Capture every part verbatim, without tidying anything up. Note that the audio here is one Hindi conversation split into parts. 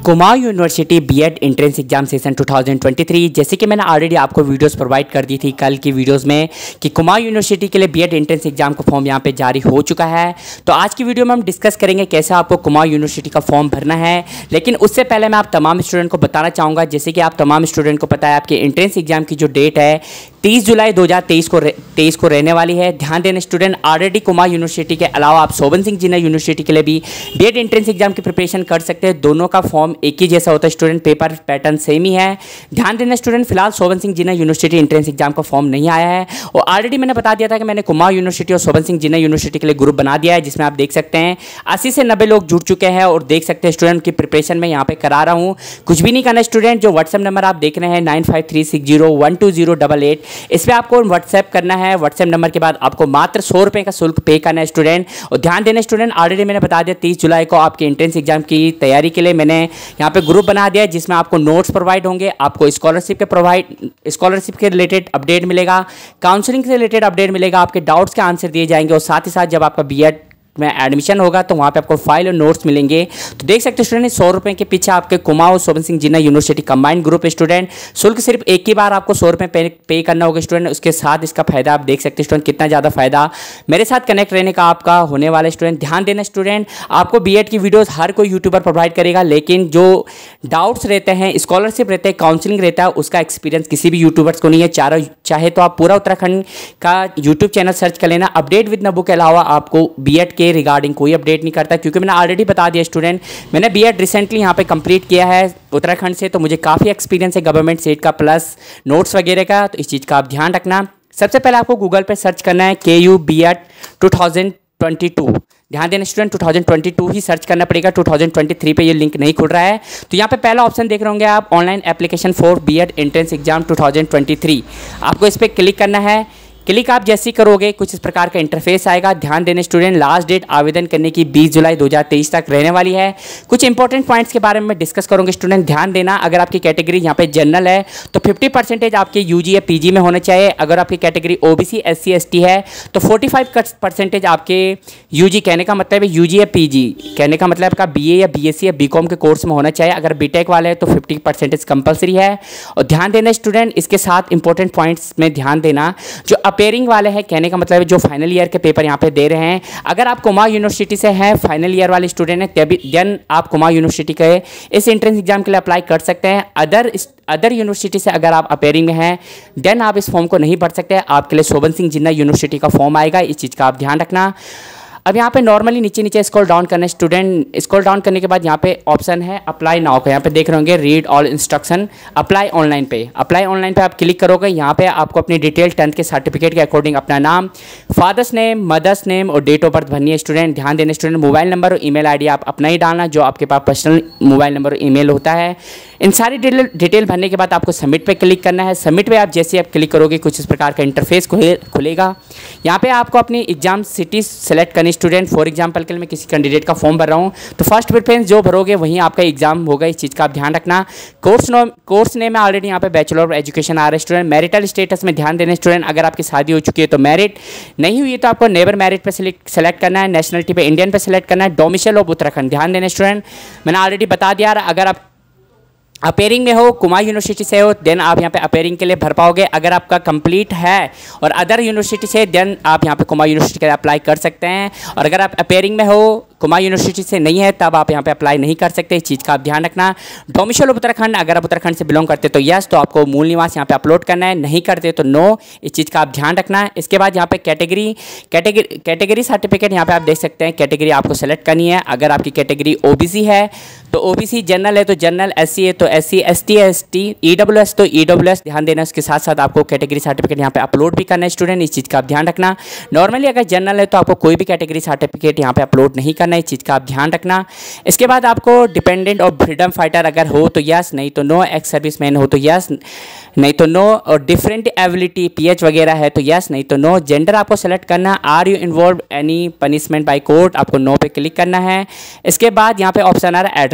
Kumaon university BEd entrance exam session दो हज़ार तेईस। जैसे कि मैंने ऑलरेडी आपको वीडियोस प्रोवाइड कर दी थी कल की वीडियोस में कि कुमाऊं यूनिवर्सिटी के लिए बीएड एंट्रेंस एग्जाम का फॉर्म यहां पे जारी हो चुका है। तो आज की वीडियो में हम डिस्कस करेंगे कैसे आपको कुमाऊं यूनिवर्सिटी का फॉर्म भरना है। लेकिन उससे पहले मैं आप तमाम स्टूडेंट को बताना चाहूँगा, जैसे कि आप तमाम स्टूडेंट को पता है आपके एंट्रेंस एग्जाम की जो डेट है तीस जुलाई दो हज़ार तेईस को तेईस को रहने वाली है। ध्यान देना स्टूडेंट, ऑलरेडी कुमाऊं यूनिवर्सिटी के अलावा आप शोभन सिंह जिन्ना यूनिवर्सिटी के लिए भी बीएड एंट्रेंस एग्जाम की प्रिपरेशन कर सकते हैं। दोनों का फॉर्म एक ही जैसा होता है स्टूडेंट, पेपर पैटर्न सेम ही है। ध्यान देना स्टूडेंट, फिलहाल Soban Singh Jeena university entrance exam का फॉर्म नहीं आया है और ऑलरेडी मैंने बता दिया था कि मैंने कुमाऊं यूनिवर्सिटी और शोभन सिंह जिन्ना यूनिवर्सिटी के लिए ग्रुप बना दिया है, जिसमें आप देख सकते हैं अस्सी से नब्बे लोग जुड़ चुके हैं और देख सकते हैं स्टूडेंट की प्रिपरेशन में यहाँ पे करा रहा हूँ। कुछ भी नहीं करना स्टूडेंट, जो व्हाट्सएप नंबर आप देख रहे हैं nine five three six zero one two zero double eight, इस पर आपको व्हाट्सएप करना है। व्हाट्सएप नंबर के बाद आपको मात्र सौ रुपये का शुल्क पे करना है स्टूडेंट। और ध्यान देना स्टूडेंट, ऑलरेडी मैंने बता दिया तीस जुलाई को आपके एंट्रेंस एग्जाम की तैयारी के लिए मैंने यहाँ पे ग्रुप बना दिया है, जिसमें आपको नोट्स प्रोवाइड होंगे, आपको स्कॉलरशिप के प्रोवाइड स्कॉलरशिप के रिलेटेड अपडेट मिलेगा, काउंसलिंग से रिलेटेड अपडेट मिलेगा, आपके डाउट्स के आंसर दिए जाएंगे और साथ ही साथ जब आपका बीएड में एडमिशन होगा तो वहाँ पे आपको फाइल और नोट्स मिलेंगे। तो देख सकते हैं स्टूडेंट, सौ रुपये के पीछे आपके Kumaon Soban Singh Jeena university combined group student, शुल्क सिर्फ एक ही बार आपको सौ रुपये पे, पे करना होगा स्टूडेंट। उसके साथ इसका फायदा आप देख सकते हैं स्टूडेंट, कितना ज़्यादा फायदा मेरे साथ कनेक्ट रहने का आपका होने वाला स्टूडेंट। ध्यान देना स्टूडेंट, आपको बीएड की वीडियोज़ हर कोई यूट्यूबर प्रोवाइड करेगा, लेकिन जो डाउट्स रहते हैं, स्कॉलरशिप रहते हैं, काउंसलिंग रहता है, उसका एक्सपीरियंस किसी भी यूट्यूबर्स को नहीं है। चारों चाहे तो आप पूरा उत्तराखंड का यूट्यूब चैनल सर्च कर लेना, अपडेट विद नब्बू के अलावा आपको बीएड के रिगार्डिंग कोई अपडेट नहीं करता, क्योंकि मैंने ऑलरेडी बता दिया स्टूडेंट, मैंने बीएड रिसेंटली यहाँ पे कंप्लीट किया है उत्तराखंड से, तो मुझे काफ़ी एक्सपीरियंस है गवर्नमेंट सेट का प्लस नोट्स वगैरह का। तो इस चीज़ का आप ध्यान रखना। सबसे पहले आपको गूगल पे सर्च करना है K U BEd two thousand twenty two. ध्यान देना student, two thousand twenty two ही सर्च करना पड़ेगा, टू थाउजेंड ट्वेंटी थ्री पे ये लिंक नहीं खुल रहा है। तो यहाँ पे पहला ऑप्शन देख रहे होंगे आप, online application for BEd entrance exam two thousand twenty three. आपको इस पर क्लिक करना है। क्लिक आप जैसे ही करोगे कुछ इस प्रकार का इंटरफेस आएगा। ध्यान देने स्टूडेंट, लास्ट डेट आवेदन करने की बीस जुलाई दो हज़ार तेईस तक रहने वाली है। कुछ इंपॉर्टेंट पॉइंट्स के बारे में डिस्कस करूंगे स्टूडेंट। ध्यान देना, अगर आपकी कैटेगरी यहाँ पे जनरल है तो फिफ्टी परसेंटेज आपके यूजी या पीजी में होना चाहिए। अगर आपकी कैटेगरी ओबीसी एससी एसटी है तो फोर्टी फाइव परसेंटेज आपके यूजी, कहने का मतलब है यूजी या पीजी, कहने का मतलब आपका बीए या बीएससी या बीकॉम के कोर्स में होना चाहिए। अगर बीटेक वाले हैं तो फिफ्टी परसेंटेज कंपलसरी है। और ध्यान देना स्टूडेंट, इसके साथ इंपॉर्टेंट पॉइंट्स में ध्यान देना, जो अपेयरिंग वाले हैं, कहने का मतलब है जो फाइनल ईयर के पेपर यहाँ पे दे रहे हैं, अगर आप कुमाऊं यूनिवर्सिटी से हैं, फाइनल ईयर वाले स्टूडेंट हैं, तभी देन आप कुमाऊं यूनिवर्सिटी के इस एंट्रेंस एग्जाम के लिए अप्लाई कर सकते हैं। अदर अदर यूनिवर्सिटी से अगर आप अपेयरिंग में हैं देन आप इस फॉर्म को नहीं भर सकते। आपके लिए शोभन सिंह जिन्ना यूनिवर्सिटी का फॉर्म आएगा, इस चीज़ का आप ध्यान रखना। अब यहाँ पे नॉर्मली नीचे नीचे स्क्रॉल डाउन करना है स्टूडेंट। स्क्रॉल डाउन करने के बाद यहाँ पे ऑप्शन है अप्लाई नाउ का, यहाँ पे देख रहे होंगे read all instruction, apply online पे। अप्लाई ऑनलाइन पे आप क्लिक करोगे, यहाँ पे आपको अपनी डिटेल टेंथ के सर्टिफिकेट के अकॉर्डिंग अपना नाम, फादर्स नेम, मदर्स नेम और डेट ऑफ बर्थ भरनी है स्टूडेंट। ध्यान देना स्टूडेंट, मोबाइल नंबर और ईमेल आईडी आप अपना ही डालना, जो आपके पास पर्सनल मोबाइल नंबर और ईमेल होता है। इन सारी डिटेल डिटेल भरने के बाद आपको सबमिट पे क्लिक करना है। सबमिट पे आप जैसे आप क्लिक करोगे कुछ इस प्रकार का इंटरफेस खुलेगा। यहाँ पे आपको अपनी एग्जाम सिटी सेलेक्ट करनी स्टूडेंट। फॉर एग्जाम्पल के लिए मैं किसी कैंडिडेट का फॉर्म भर रहा हूँ तो फर्स्ट प्रेफरेंस जो भरोगे वहीं आपका एग्जाम होगा, इस चीज़ का आप ध्यान रखना। कोर्स नो कोर्स नेम में ऑलरेडी यहाँ पे बैचलर ऑफ एजुकेशन आ रहा है स्टूडेंट। मैरिटल स्टेटस में ध्यान देना स्टूडेंट, अगर आपकी शादी हो चुकी है तो मैरिड, नहीं हुई तो आपको नेबर मैरिड पे सेलेक्ट करना है। नेशनलिटी पे इंडियन पे सेलेक्ट करना है। डोमिसाइल ऑफ उत्तराखंड, ध्यान देना स्टूडेंट, मैंने ऑलरेडी बता दिया। अगर आप अपेयरिंग में हो, कुमाऊं यूनिवर्सिटी से हो, देन आप यहाँ पे अपेयरिंग के लिए भर पाओगे। अगर आपका कंप्लीट है और अदर यूनिवर्सिटी से, देन आप यहाँ पे कुमाऊं यूनिवर्सिटी के लिए अप्लाई कर सकते हैं। और अगर आप अपेयरिंग में हो, कुमाऊं यूनिवर्सिटी से नहीं है, तब आप यहाँ पे अप्लाई नहीं कर सकते। इस चीज़ का आप ध्यान रखना। डोमिसाइल उत्तराखंड, अगर आप उत्तराखंड से बिलोंग करते तो यस, तो आपको मूल निवास यहाँ पे अपलोड करना है, नहीं करते तो नो, इस चीज़ का आप ध्यान रखना है। इसके बाद यहाँ पे कैटेगरी कैटेगरी कैटेगरी सर्टिफिकेट यहाँ पे आप देख सकते हैं, कैटेगरी आपको सेलेक्ट करनी है। अगर आपकी कैटेगरी ओबीसी है तो ओबीसी, जनरल है तो जनरल, एससी है तो एससी, एसटी है एसटी, ईडब्ल्यूएस तो ईडब्ल्यूएस, ध्यान देना। उसके साथ साथ आपको कैटेगरी सर्टिफिकेट यहाँ पे अपलोड भी करना है स्टूडेंट, इस चीज़ का आप ध्यान रखना। नॉर्मली अगर जनरल है तो आपको कोई भी कैटेगरी सर्टिफिकेट यहाँ पे अपलोड नहीं करना है, इस चीज़ का आप ध्यान रखना। इसके बाद आपको डिपेंडेंट और फ्रीडम फाइटर अगर हो तो यस, नहीं तो नो। एक्स सर्विस मैन हो तो यस, नहीं तो नो। और डिफरेंट एबिलिटी पीएच वगैरह है तो यस, नहीं तो नो। जेंडर आपको सेलेक्ट करना। Are you involve any punishment by court, आपको नो पे क्लिक करना है। इसके बाद यहाँ पे ऑप्शन आ रहा है एड्रेस।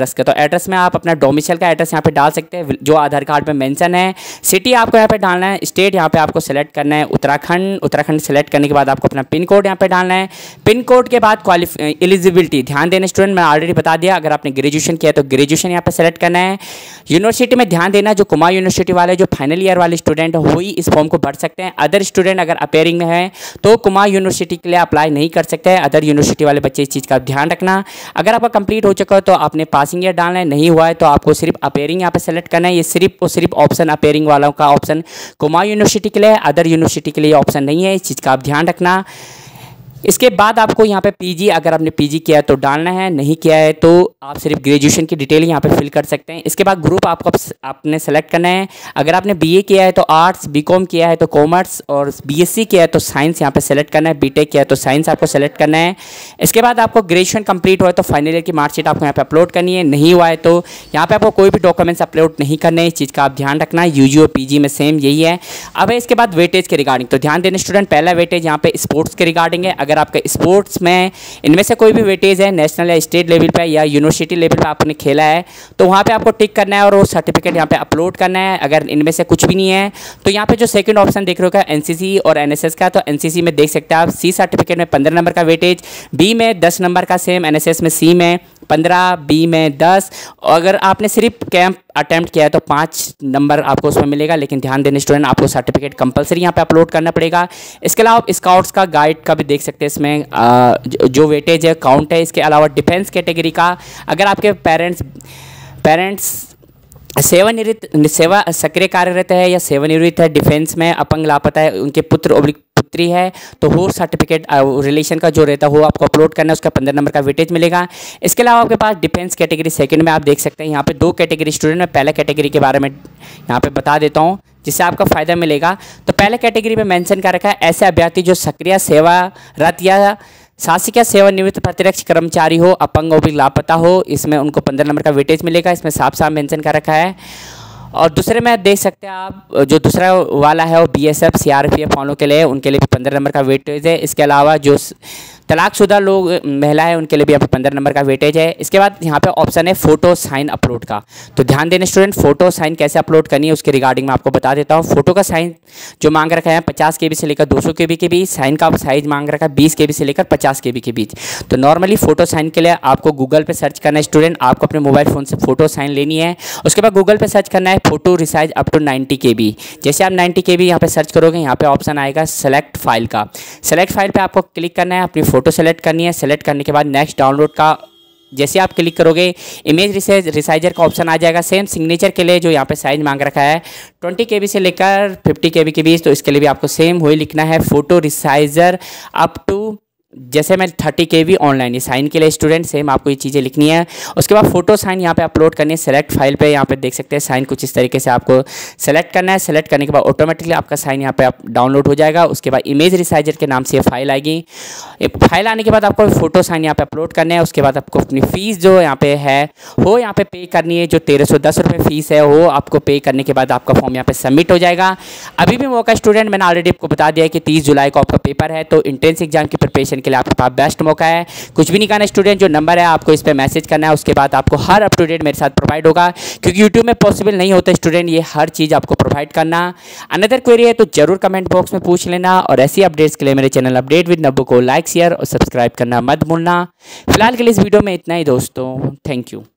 एड्रेस का। तो एड्रेस में आप अपना डोमिसाइल का एड्रेस यहाँ पे डाल सकते हैं जो आधार कार्ड में मेंशन है। सिटी आपको यहाँ पे डालना है। स्टेट यहाँ पे आपको सेलेक्ट करना है उत्तराखंड। उत्तराखंड सेलेक्ट करने के बाद आपको अपना पिन कोड यहाँ पे डालना है। पिन कोड के बाद क्वालिफाई एलिजिबिलिटी, ध्यान देना स्टूडेंट, मैं ऑलरेडी बता दिया, अगर आपने ग्रेजुएशन किया तो ग्रेजुएशन यहाँ पे सेलेक्ट करना है। यूनिवर्सिटी में ध्यान देना, जो कुमाऊं यूनिवर्सिटी वाले जो फाइनल ईयर वाले स्टूडेंट हो ही इस फॉर्म को भर सकते हैं। अदर स्टूडेंट अगर अपेयरिंग में है तो कुमाऊं यूनिवर्सिटी के लिए अप्लाई नहीं कर सकते हैं। अदर यूनिवर्सिटी वाले बच्चे इस चीज़ का ध्यान रखना। अगर आपका कंप्लीट हो चुका हो तो आपने पासिंग ईयर डालना है, नहीं हुआ है तो आपको सिर्फ अपेयरिंग यहाँ पे सेलेक्ट करना है। ये सिर्फ और सिर्फ ऑप्शन अपेयरिंग वालों का ऑप्शन कुमाऊं यूनिवर्सिटी के लिए, अदर यूनिवर्सिटी के लिए ऑप्शन नहीं है, इस चीज़ का आप ध्यान रखना। इसके बाद आपको यहाँ पे पीजी, अगर आपने पीजी किया है तो डालना है, नहीं किया है तो आप सिर्फ ग्रेजुएशन की डिटेल यहाँ पे फिल कर सकते हैं। इसके बाद ग्रुप आपको आपने सेलेक्ट करना है। अगर आपने बीए किया है तो आर्ट्स, बीकॉम किया है तो कॉमर्स और बीएससी किया है तो साइंस यहाँ पे सेलेक्ट करना है। बीटेक किया है तो साइंस आपको सेलेक्ट करना है। इसके बाद आपको ग्रेजुएशन कंप्लीट हुआ है तो फाइनल ईयर की मार्कशीट आपको यहाँ पे अपलोड करनी है। नहीं हुआ है तो यहाँ पे आपको कोई भी डॉक्यूमेंट्स अपलोड नहीं करने हैं, इस चीज़ का आप ध्यान रखना है। यूजी और पीजी में सेम यही है। अब है इसके बाद वेटेज के रिगार्डिंग, तो ध्यान देना स्टूडेंट, पहला वेटेज यहाँ पे स्पोर्ट्स के रिगार्डिंग है। अगर आपका स्पोर्ट्स में इनमें से कोई भी वेटेज है, नेशनल या स्टेट लेवल पे या यूनिवर्सिटी लेवल पे आपने खेला है तो वहाँ पे आपको टिक करना है और वो सर्टिफिकेट यहाँ पे अपलोड करना है। अगर इनमें से कुछ भी नहीं है तो यहाँ पे जो सेकंड ऑप्शन देख रहे हो एनसीसी और एनएसएस का, तो एनसीसी में देख सकते हैं आप सी सर्टिफिकेट में पंद्रह नंबर का वेटेज, बी में दस नंबर का सेम, एनएसएस में सी में पंद्रह, बी में दस। अगर आपने सिर्फ कैंप अटेम्प्ट किया है तो पाँच नंबर आपको उसमें मिलेगा। लेकिन ध्यान देने स्टूडेंट, आपको सर्टिफिकेट कंपलसरी यहाँ पे अपलोड करना पड़ेगा। इसके अलावा आप स्काउट्स का गाइड का भी देख सकते हैं, इसमें आ, जो वेटेज है काउंट है। इसके अलावा डिफेंस कैटेगरी का, अगर आपके पेरेंट्स पेरेंट्स सेवानिवृत्त सेवा सक्रिय कार्यरत है या सेवानिवृत्त है, डिफेंस में अपंग लापता है, उनके पुत्र ओब्लिक पुत्री है तो वो सर्टिफिकेट रिलेशन का जो रहता है वो आपको अपलोड करना है, उसका पंद्रह नंबर का वेटेज मिलेगा। इसके अलावा आपके पास डिफेंस कैटेगरी सेकंड में आप देख सकते हैं यहाँ पे दो कैटेगरी स्टूडेंट में, पहला कैटेगरी के बारे में यहाँ पे बता देता हूँ जिससे आपका फ़ायदा मिलेगा। तो पहले कैटेगरी में मेंशन कर रखा है ऐसे अभ्यर्थी जो सक्रिय सेवारत या शासकीय सेवानिवृत्त प्रतिरक्ष कर्मचारी हो, अपंग और भी लापता हो, इसमें उनको पंद्रह नंबर का वेटेज मिलेगा। इसमें साफ साफ मेंशन कर रखा है। और दूसरे में देख सकते हैं आप, जो दूसरा वाला है वो बीएसएफ सीआरपीएफ वालों के लिए, उनके लिए भी पंद्रह नंबर का वेटेज है। इसके अलावा जो तलाकशुदा लोग महिला है उनके लिए भी यहाँ पे पंद्रह नंबर का वेटेज है। इसके बाद यहाँ पे ऑप्शन है फ़ोटो साइन अपलोड का। तो ध्यान देने स्टूडेंट, फ़ोटो साइन कैसे अपलोड करनी है उसके रिगार्डिंग मैं आपको बता देता हूँ। फोटो का साइन जो मांग रखा है पचास के बी से लेकर दो सौ के बी के बीच, साइन का साइज मांग रखा है बीस के बी से लेकर पचास के बी के बीच। तो नॉर्मली फ़ोटो साइन के लिए आपको गूगल पर सर्च करना है स्टूडेंट, आपको अपने मोबाइल फ़ोन से फ़ोटो साइन लेनी है। उसके बाद गूगल पर सर्च करना है photo resize up to ninety K B. जैसे आप नाइन्टी के बी यहाँ पे सर्च करोगे, यहाँ पे ऑप्शन आएगा सेलेक्ट फाइल का। सेलेक्ट फाइल पे आपको क्लिक करना है, अपनी फ़ोटो सेलेक्ट करनी है। सेलेक्ट करने के बाद नेक्स्ट डाउनलोड का जैसे आप क्लिक करोगे इमेज रिसाइज रिसाइजर का ऑप्शन आ जाएगा। सेम सिग्नेचर के लिए जो यहाँ पे साइज मांग रखा है ट्वेंटी के बी से लेकर फिफ्टी के बी के बीच, तो इसके लिए भी आपको सेम वही लिखना है फोटो रिसाइजर अप टू, जैसे मैं थर्टी के बी ऑनलाइन, ये साइन के लिए स्टूडेंट सेम आपको ये चीज़ें लिखनी है। उसके बाद फोटो साइन यहाँ पे अपलोड करनी है। सेलेक्ट फाइल पे यहाँ पे देख सकते हैं साइन कुछ इस तरीके से आपको सेलेक्ट करना है। सेलेक्ट करने के बाद ऑटोमेटिकली आपका साइन यहाँ पे आप डाउनलोड हो जाएगा। उसके बाद इमेज रिसाइजर के नाम से ये फाइल आएगी। फाइल आने के बाद आपको फोटो साइन यहाँ पे अपलोड करना है। उसके बाद आपको अपनी फ़ीस जो यहाँ पे है वो यहाँ पे पे करनी है, जो तेरह सौ दस रुपये फ़ीस है वो आपको पे करने के बाद आपका फॉर्म यहाँ पे सबमिट हो जाएगा। अभी भी मौका स्टूडेंट, मैंने ऑलरेडी आपको बता दिया है कि तीस जुलाई को आपका पेपर है, तो एंट्रेंस एग्जाम की प्रिपरेशन के लिए आपके पास बेस्ट मौका है। कुछ भी नहीं करना स्टूडेंट, जो नंबर है आपको इस पर मैसेज करना है, उसके बाद आपको हर अप टू डेट मेरे साथ प्रोवाइड होगा, क्योंकि यूट्यूब में पॉसिबल नहीं होता स्टूडेंट ये हर चीज़ आपको प्रोवाइड करना। अनदर क्वेरी है तो जरूर कमेंट बॉक्स में पूछ लेना, और ऐसी अपडेट्स के लिए मेरे चैनल अपडेट विद नब्बू को लाइक शेयर और सब्सक्राइब करना मत भूलना। फिलहाल के लिए इस वीडियो में इतना ही दोस्तों, थैंक यू।